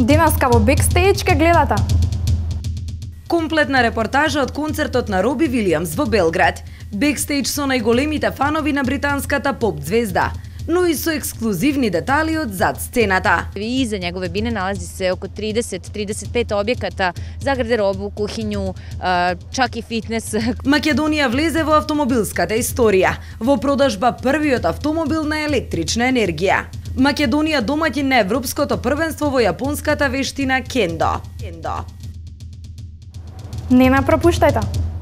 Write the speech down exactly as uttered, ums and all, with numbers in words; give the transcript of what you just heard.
Денеска во Бекстејдж ке гледате. Комплетна репортажа од концертот на Роби Вилијамс во Белград. Бекстејдж со најголемите фанови на британската поп звезда, но и со ексклузивни детали од зад сцената. Iza njegove bine nalazi se oko trideset do trideset pet објеката за гардеробу, кухињу, чак и фитнес. Македонија влезе во автомобилската историја, во продажба првиот автомобил на електрична енергија. Македонија домаќин на Европското првенство во јапонската вештина кендо. Кендо. Не ме пропуштајте.